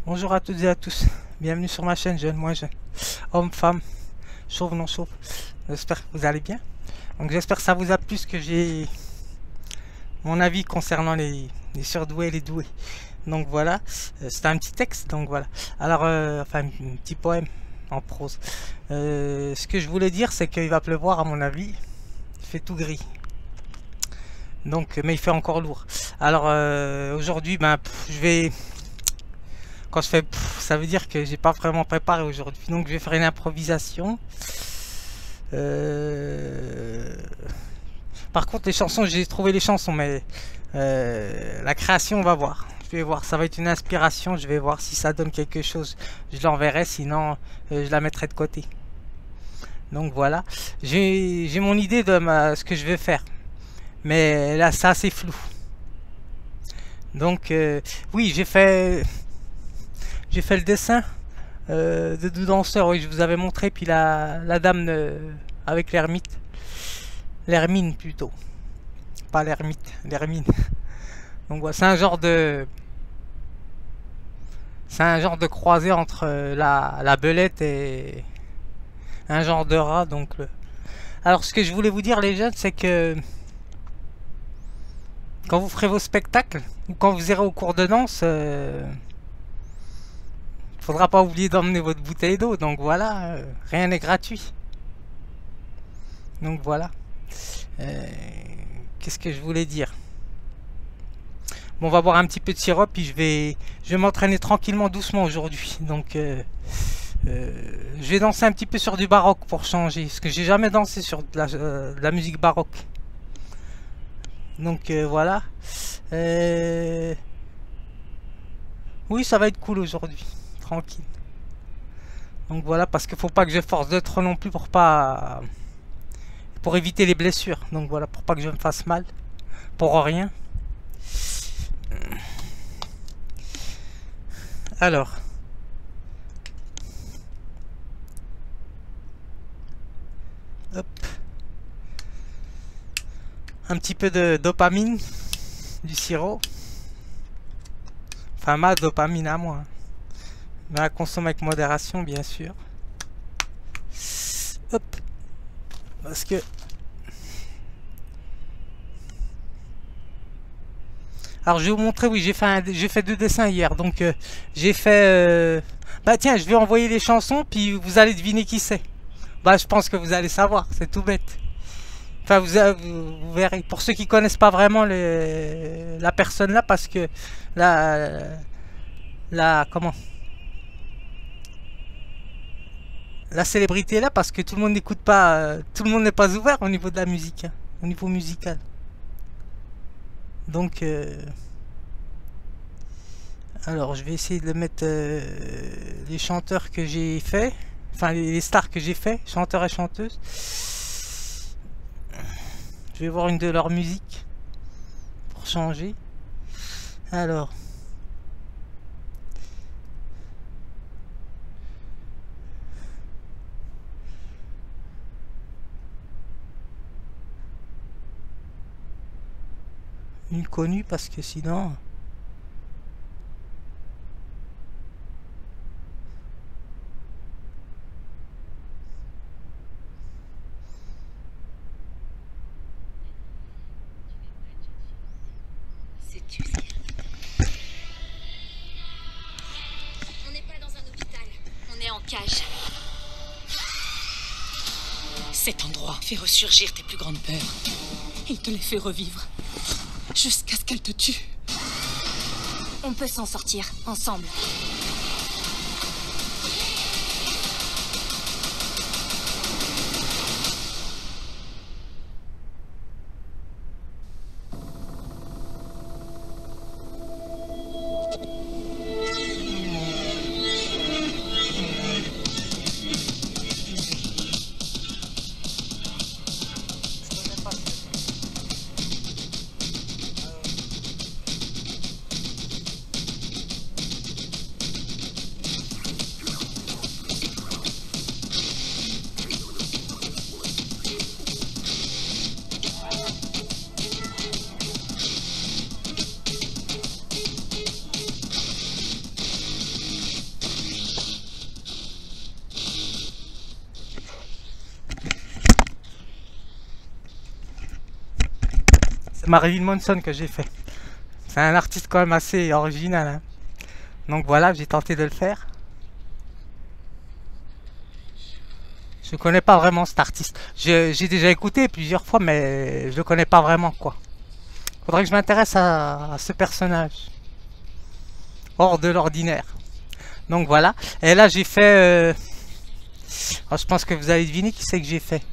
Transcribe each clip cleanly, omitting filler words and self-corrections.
Bonjour à toutes et à tous, bienvenue sur ma chaîne Jeune Moins Jeune, homme, femme, chauve, non chauve, j'espère que vous allez bien. Donc j'espère que ça vous a plu ce que j'ai, mon avis concernant les surdoués et les doués. Donc voilà, c'était un petit texte, donc voilà. Alors, enfin un petit poème en prose. Ce que je voulais dire c'est qu'il va pleuvoir à mon avis, il fait tout gris. Donc, mais il fait encore lourd. Alors aujourd'hui, ben, je vais... Quand je fais ça veut dire que j'ai pas vraiment préparé aujourd'hui. Donc je vais faire une improvisation. Par contre les chansons, j'ai trouvé les chansons, mais la création on va voir. Je vais voir, ça va être une inspiration, je vais voir si ça donne quelque chose. Je l'enverrai, sinon je la mettrai de côté. Donc voilà, j'ai mon idée de ce que je vais faire. Mais là c'est assez flou. Donc oui, j'ai fait le dessin de deux danseurs, oui, je vous avais montré, puis la dame avec l'hermine plutôt, pas l'ermite, l'hermine. Donc voilà, c'est un genre de croisée entre la belette et un genre de rat. Donc alors ce que je voulais vous dire les jeunes, c'est que quand vous ferez vos spectacles ou quand vous irez au cours de danse, faudra pas oublier d'emmener votre bouteille d'eau. Donc voilà, rien n'est gratuit. Donc voilà. Qu'est-ce que je voulais dire? Bon, on va boire un petit peu de sirop, puis je vais m'entraîner tranquillement, doucement aujourd'hui. Donc je vais danser un petit peu sur du baroque pour changer, parce que j'ai jamais dansé sur de la musique baroque. Donc voilà. Oui, ça va être cool aujourd'hui, tranquille. Donc voilà, parce qu'il faut pas que je force de trop non plus pour éviter les blessures. Donc voilà, pour pas que je me fasse mal pour rien. Alors, hop, un petit peu de dopamine, du sirop, enfin ma dopamine à moi, mais à consommer avec modération bien sûr. Hop, parce que alors je vais vous montrer, oui, j'ai fait deux dessins hier, donc j'ai fait bah tiens, je vais envoyer les chansons, puis vous allez deviner qui c'est. Bah je pense que vous allez savoir, c'est tout bête. Enfin vous verrez, pour ceux qui connaissent pas vraiment la personne là, parce que comment, la célébrité là, parce que tout le monde n'écoute pas, tout le monde n'est pas ouvert au niveau de la musique, hein, au niveau musical. Donc alors je vais essayer de mettre les chanteurs que j'ai fait, enfin les stars que j'ai fait, chanteurs et chanteuses. Je vais voir une de leurs musiques pour changer. Alors une connue, parce que sinon on n'est pas dans un hôpital, on est en cage. Cet endroit fait ressurgir tes plus grandes peurs. Il te les fait revivre jusqu'à ce qu'elle te tue. On peut s'en sortir, ensemble. Marilyn Manson que j'ai fait. C'est un artiste quand même assez original, hein. Donc voilà, j'ai tenté de le faire. Je connais pas vraiment cet artiste. J'ai déjà écouté plusieurs fois, mais je le connais pas vraiment, quoi. Faudrait que je m'intéresse à ce personnage. Hors de l'ordinaire. Donc voilà. Et là, j'ai fait... alors, je pense que vous allez deviner qui c'est que j'ai fait.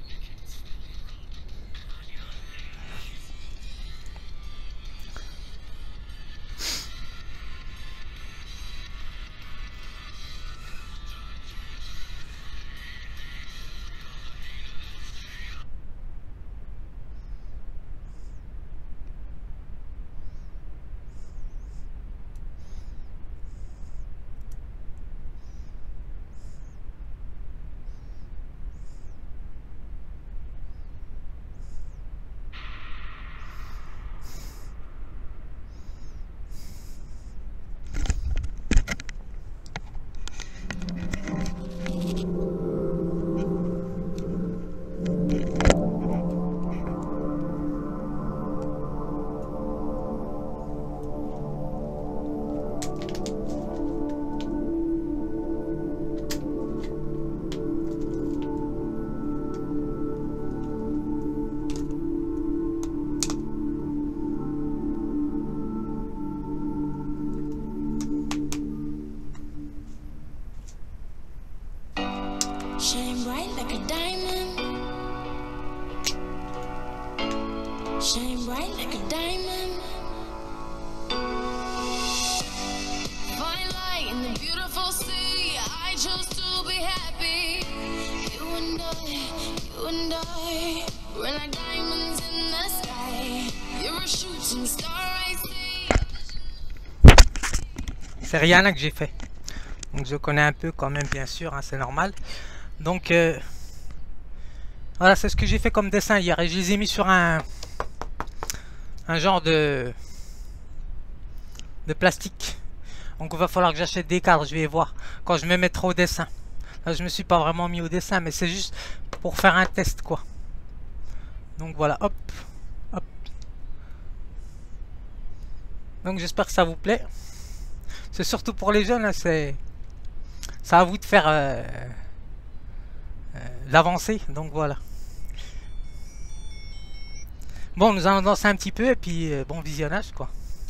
Shine bright like a diamond. Shine bright like a diamond. Fine light in the beautiful sea. I chose to be happy. You and I, we're like diamonds in the sky. You're a shooting star I see. C'est Rihanna que j'ai fait. Donc je connais un peu quand même, bien sûr, hein, c'est normal. Donc voilà, c'est ce que j'ai fait comme dessin hier. Et je les ai mis sur un genre de plastique. Donc il va falloir que j'achète des cadres, je vais voir quand je me mettrai au dessin. Là je me suis pas vraiment mis au dessin, mais c'est juste pour faire un test, quoi. Donc voilà, hop, hop. Donc j'espère que ça vous plaît. C'est surtout pour les jeunes, hein, c'est à vous de faire l'avancée. Donc voilà. Bon, nous allons danser un petit peu et puis bon visionnage, quoi.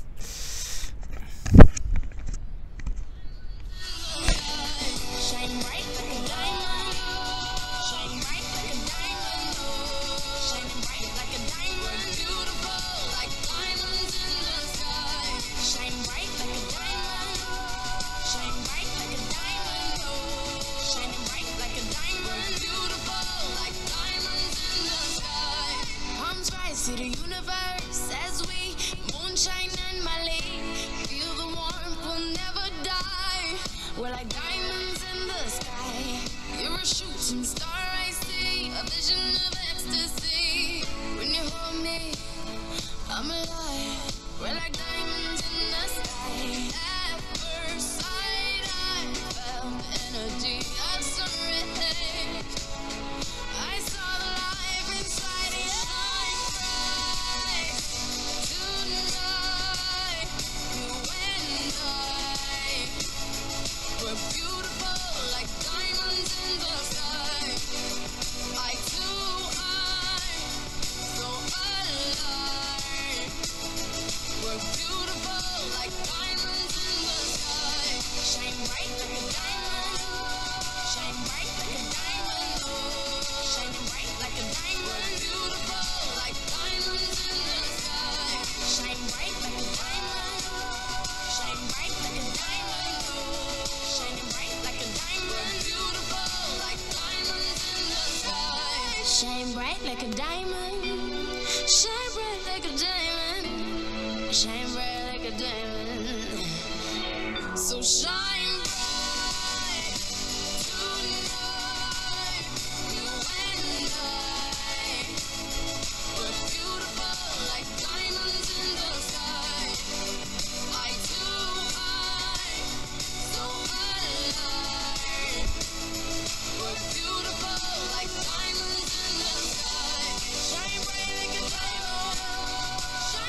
To the universe as we moonshine and Malay. Feel the warmth, we'll never die. We're like diamonds in the sky. You're a shooting star I see, a vision of ecstasy. When you hold me, I'm alive. We're like diamonds in the sky. At first sight, I felt the energy of serenity. I saw the life inside you. We're beautiful like diamonds in the sky. I too am so alive. We're beautiful like diamonds in the sky. Shine bright like a diamond. Shine bright like a diamond. Shining bright like a diamond. We're beautiful like diamonds in the sky. Shine bright like a diamond. Shine bright like a diamond. Shining bright like a diamond, beautiful like diamonds in the sky. Shine bright like a diamond. Shine bright like a diamond. Shine bright like a diamond. So shine bright tonight. You and I. We're beautiful like diamonds in the sky. I too am so alive. We're beautiful like diamonds in the sky. Shine bright like a diamond.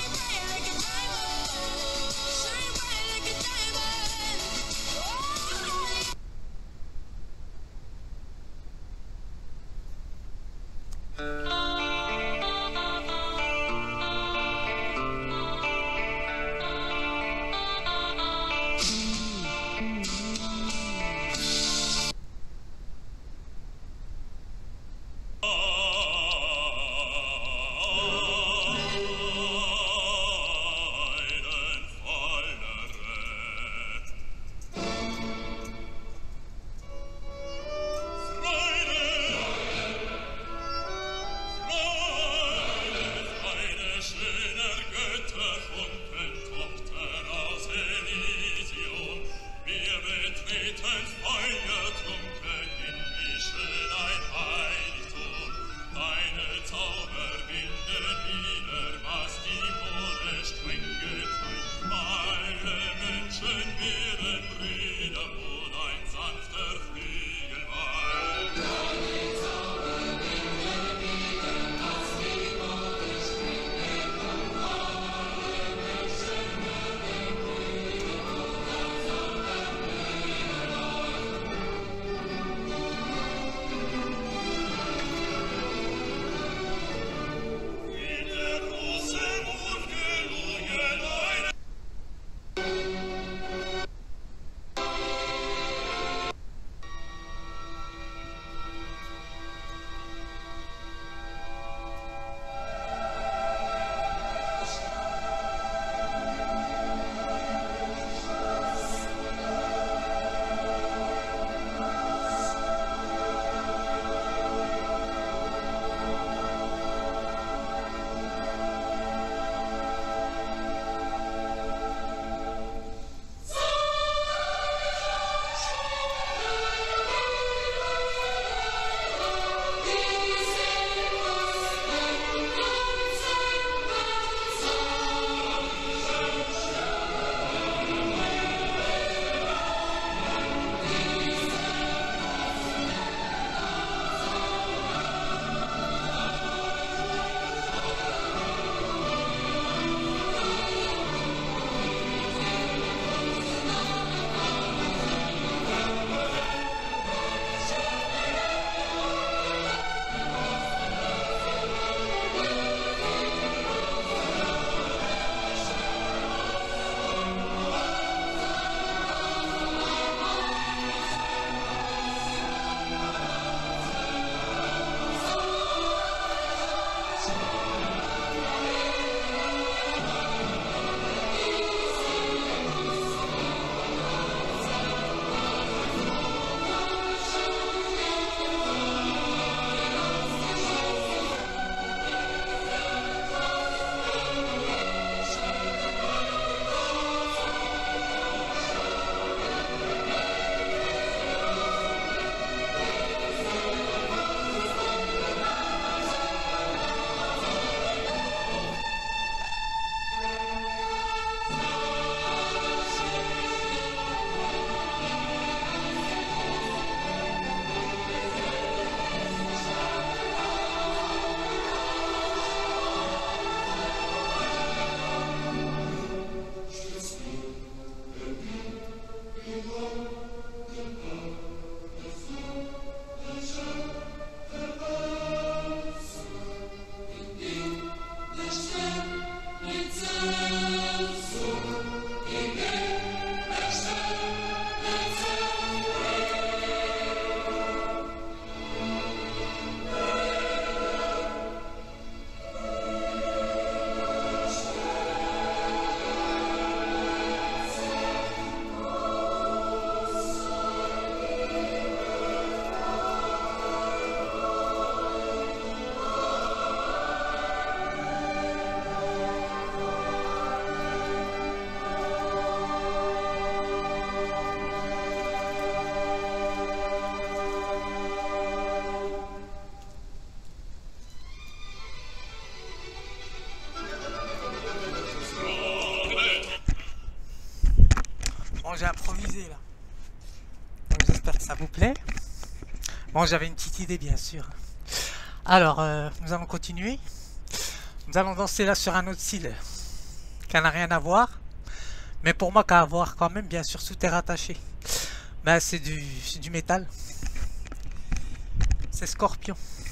Bon, j'ai improvisé là. Donc j'espère que ça vous plaît. Bon, j'avais une petite idée bien sûr. Alors, nous allons continuer. Nous allons danser là sur un autre style qui n'a rien à voir. Mais pour moi, qu'à avoir quand même, bien sûr, sous terre attachée. Ben, c'est du métal. C'est Scorpion.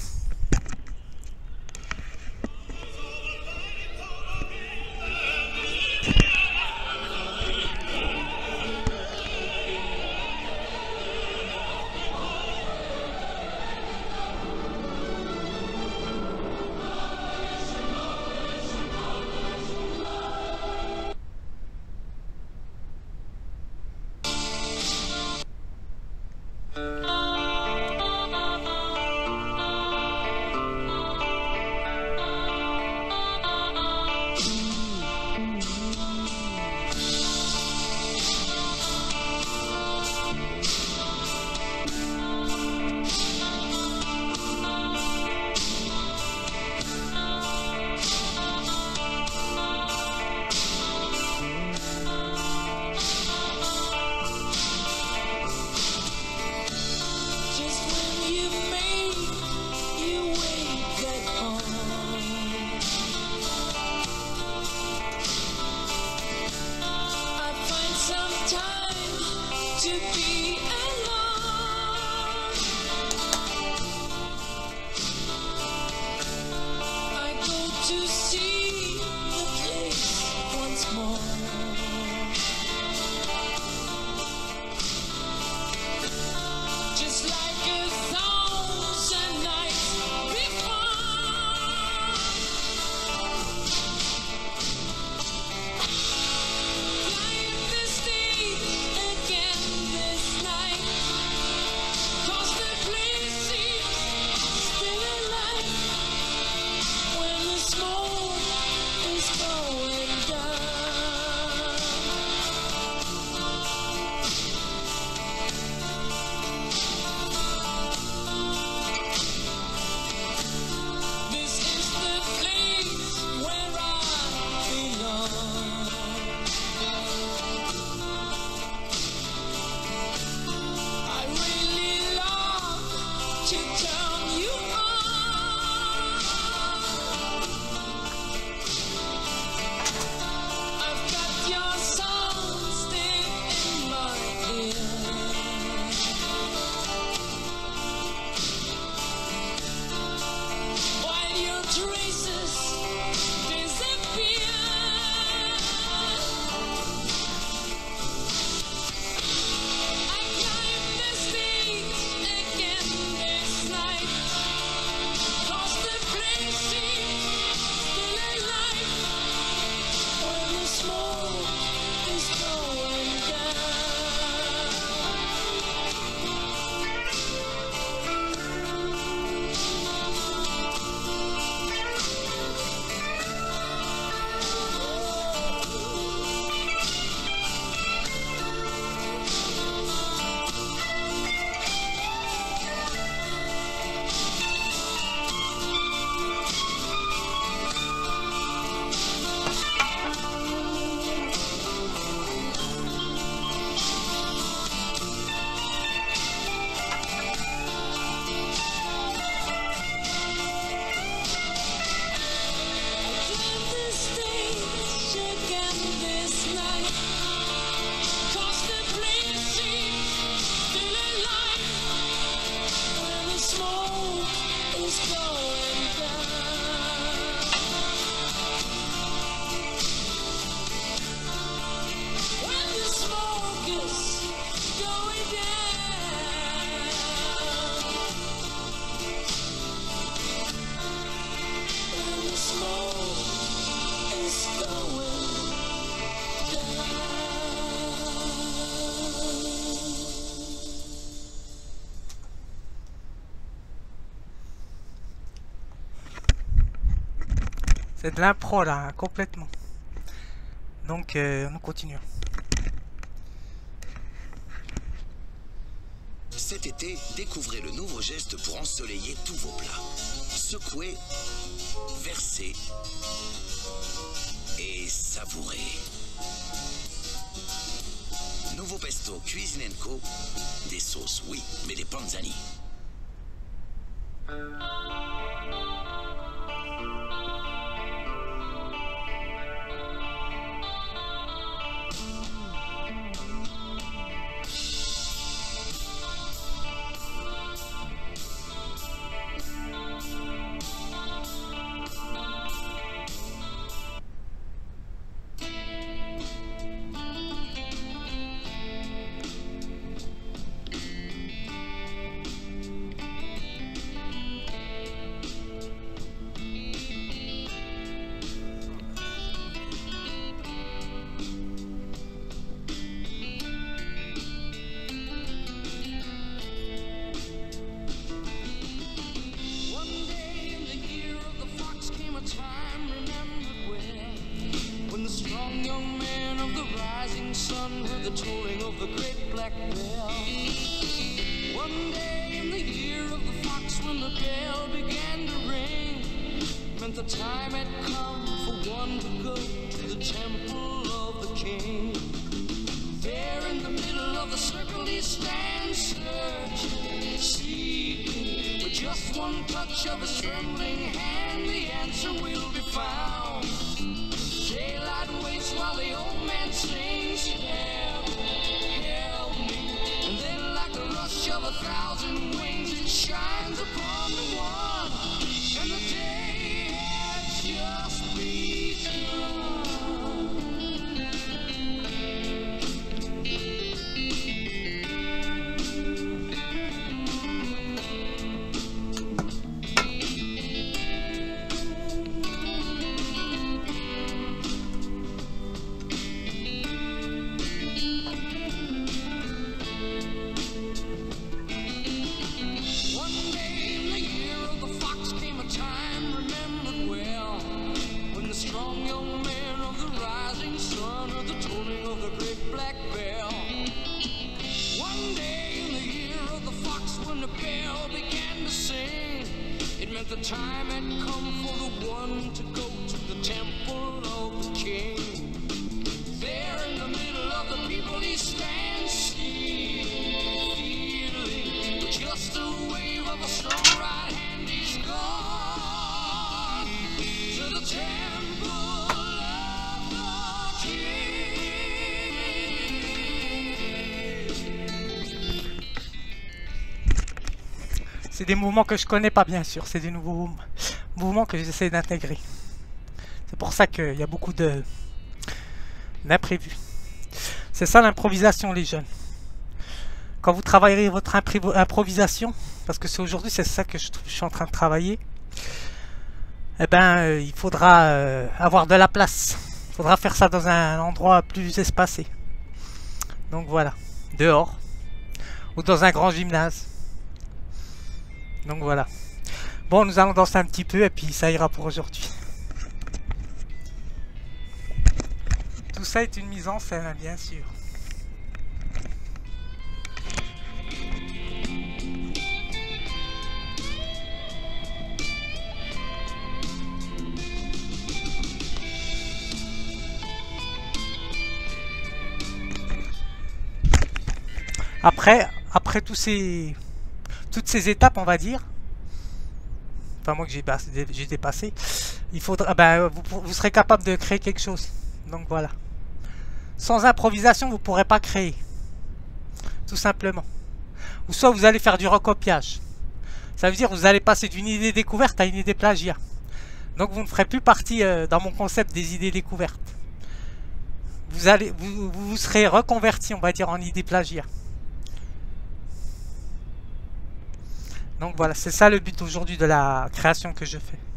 C'est de l'impro là, complètement. Donc, on continue. Cet été, découvrez le nouveau geste pour ensoleiller tous vos plats. Secouez, versez et savourez. nouveau pesto Cuisine & Co. Des sauces, oui, mais des panzani. The time had come for one to go to the temple of the king. There in the middle of the circle he stands, searching, seeking. With just one touch of his trembling hand, the answer will be found. Daylight waits while the old man sings, help, help me. And then like the rush of 1,000 wings, it shines upon the one. And the day has just begun. The time had come for the one to go to the temple of the king. There in the middle of the people he stands, feeling with just a wave of a strong right hand he's gone to the temple of the king. C'est des mouvements que je connais pas, bien sûr. C'est des nouveaux mouvements que j'essaie d'intégrer. C'est pour ça qu'il y a beaucoup d'imprévus. C'est ça l'improvisation, les jeunes. Quand vous travaillerez votre improvisation, parce que c'est aujourd'hui, c'est ça que je suis en train de travailler, eh ben, il faudra avoir de la place. Il faudra faire ça dans un endroit plus espacé. Donc voilà, dehors ou dans un grand gymnase. Donc voilà. Bon, nous allons danser un petit peu et puis ça ira pour aujourd'hui. Tout ça est une mise en scène, bien sûr. Après toutes ces étapes, on va dire, enfin moi que j'ai dépassé, il faudra, vous serez capable de créer quelque chose. Donc voilà. Sans improvisation, vous ne pourrez pas créer. Tout simplement. Ou soit vous allez faire du recopiage. Ça veut dire que vous allez passer d'une idée découverte à une idée plagiat. Donc vous ne ferez plus partie dans mon concept des idées découvertes. Vous serez reconverti, on va dire, en idée plagiat. Donc voilà, c'est ça le but aujourd'hui de la création que je fais.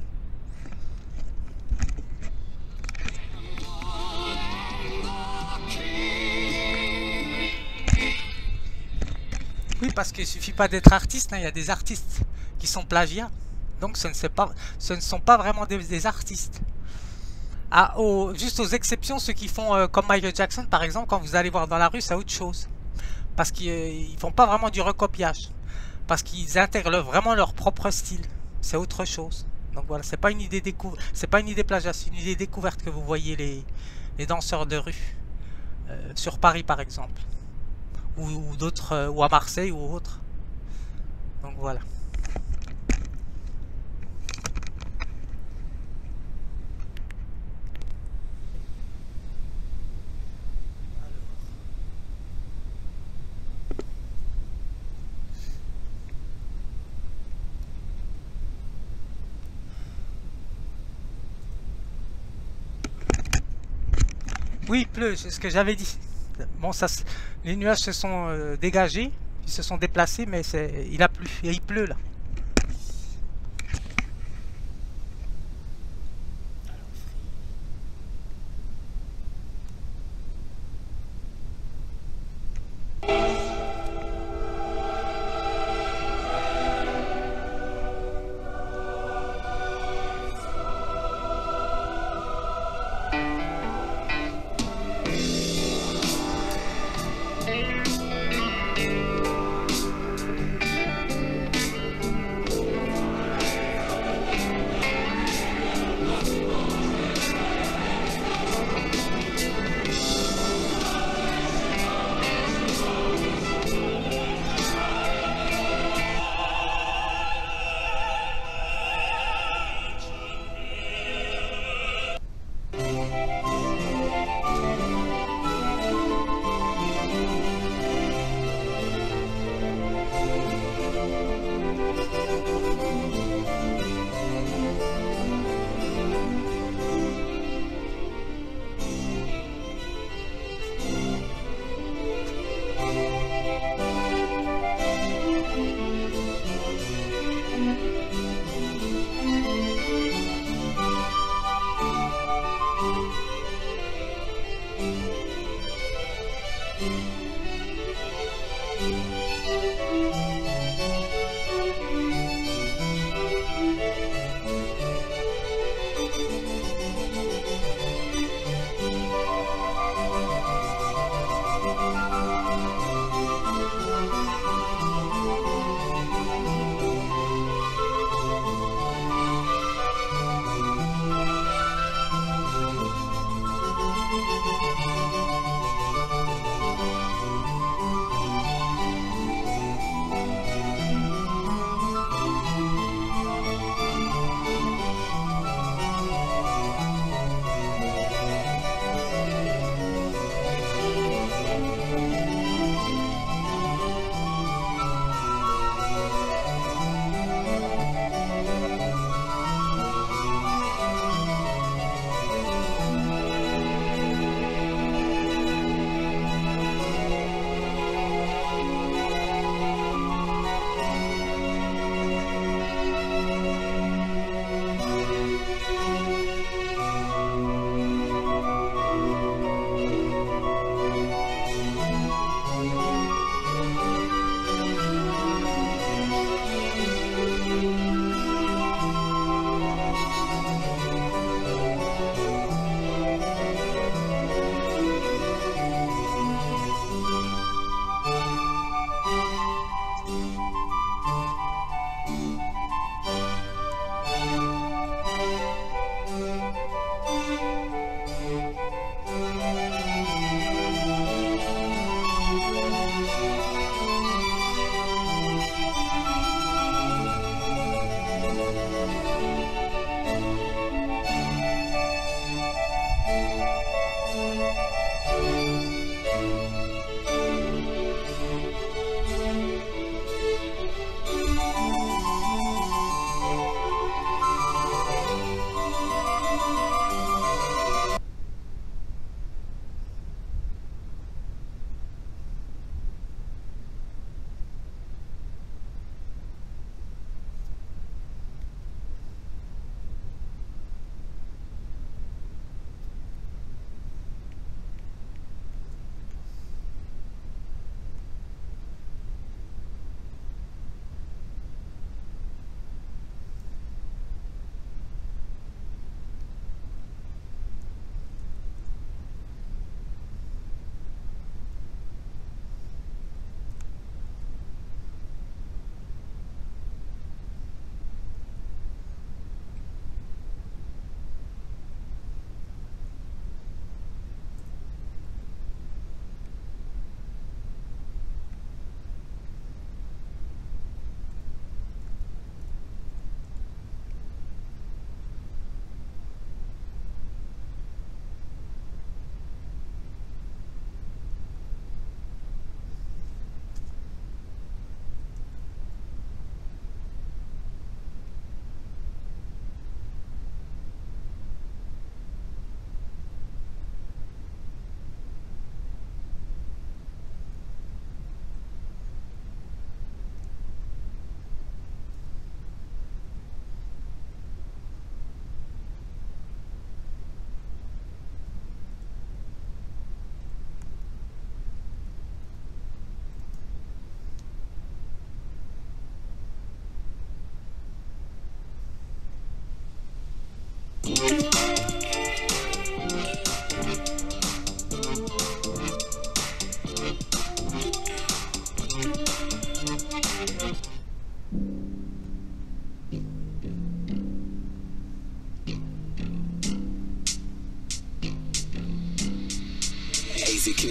Oui, parce qu'il ne suffit pas d'être artiste, hein, il y a des artistes qui sont plagiats. Donc ce ne sont pas vraiment des artistes. Juste aux exceptions, ceux qui font comme Michael Jackson par exemple, quand vous allez voir dans la rue, c'est autre chose. Parce qu'ils ne font pas vraiment du recopiage. Parce qu'ils intègrent vraiment leur propre style. C'est autre chose. Donc voilà, c'est pas une idée plagiat, c'est une idée découverte que vous voyez les danseurs de rue. Sur Paris par exemple. ou d'autres, ou à Marseille ou autre. Donc voilà. Oui, il pleut, c'est ce que j'avais dit. Bon, les nuages se sont dégagés, ils se sont déplacés, mais il a plu et il pleut là.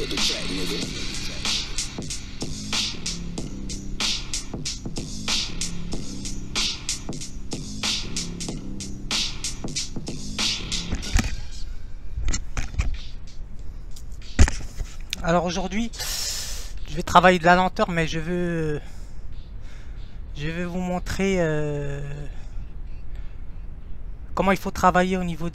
killed the track, nigga. Alors aujourd'hui, je vais travailler de la lenteur, mais je vais vous montrer comment il faut travailler au niveau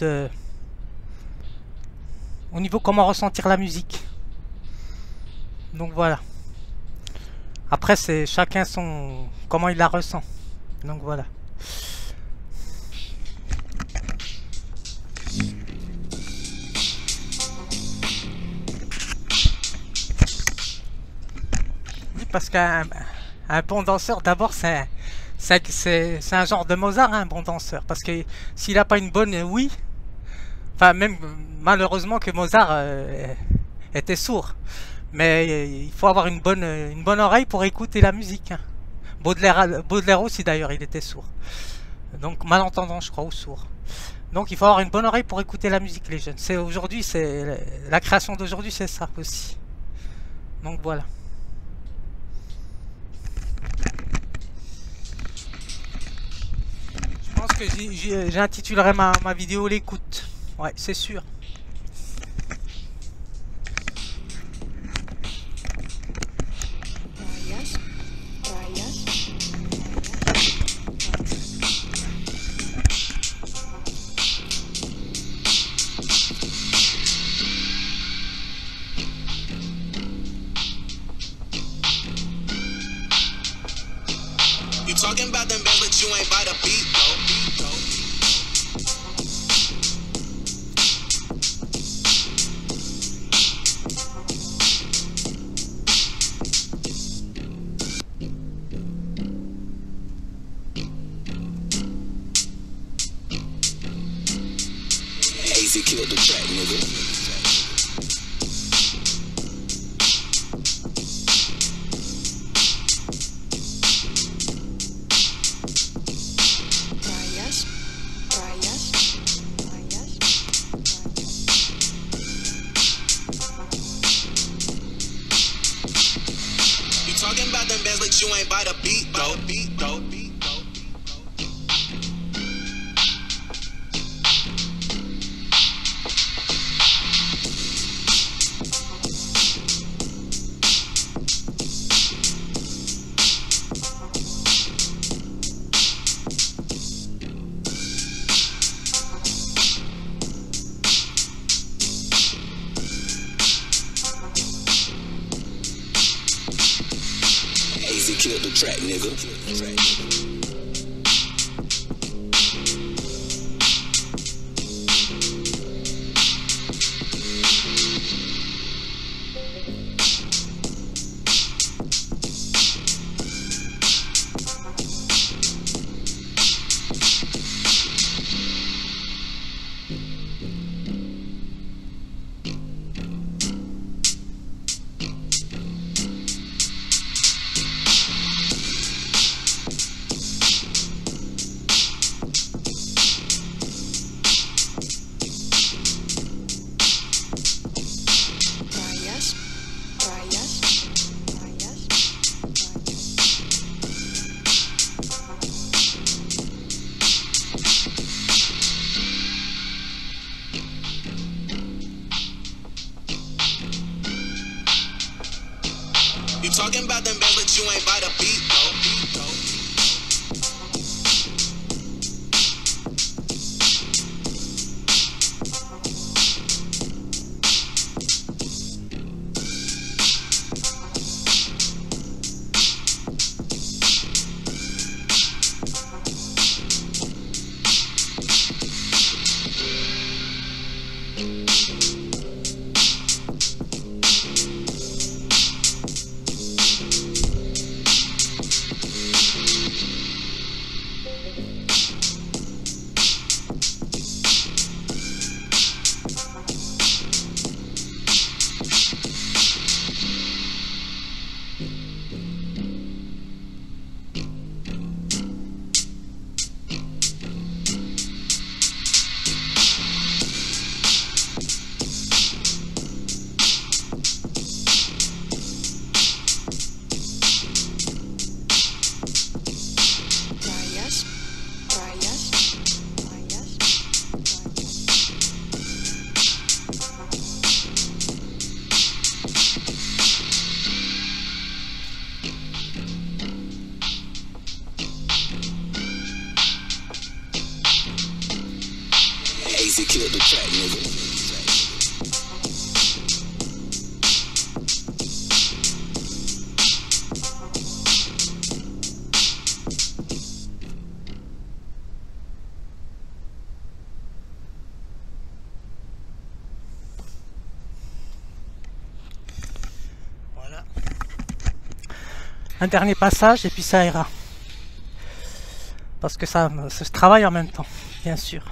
comment ressentir la musique. Donc voilà. Après c'est chacun comment il la ressent. Donc voilà. Parce qu'un bon danseur, d'abord, c'est un genre de Mozart, hein, un bon danseur. Parce que s'il n'a pas une bonne ouïe, enfin même malheureusement que Mozart était sourd, mais il faut avoir une bonne oreille pour écouter la musique. Hein. Baudelaire aussi d'ailleurs, il était sourd. Donc malentendant, je crois, ou sourd. Donc il faut avoir une bonne oreille pour écouter la musique, les jeunes. Aujourd'hui, c'est la création d'aujourd'hui, c'est ça aussi. Donc voilà. Je pense que j'intitulerai ma vidéo l'écoute. Ouais, c'est sûr. You talking about them bands, but you ain't by the beat, though. AZ killed the track, nigga. Talking about them bands, but you ain't by the beat, though. AZ killed the track, nigga. You talking about them bands, but you ain't by the beat, though. Kill the track, nigga. Voilà. Un dernier passage et puis ça ira. Parce que ça se travaille en même temps, bien sûr.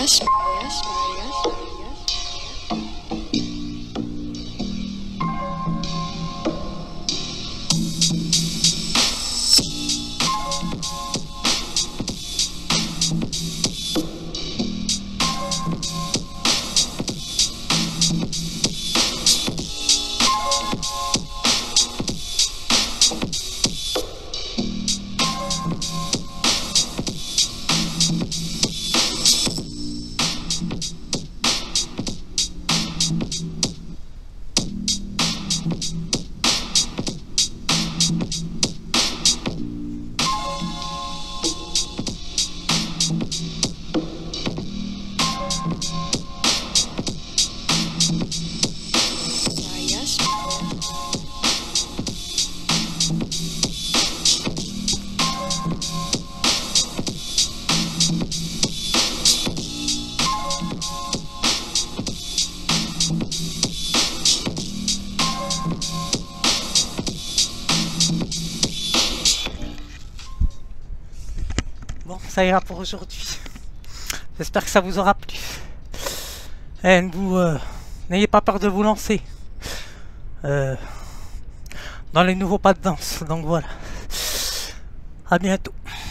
Bon, ça ira pour aujourd'hui. J'espère que ça vous aura plu. Et vous n'ayez pas peur de vous lancer dans les nouveaux pas de danse. Donc voilà. À bientôt.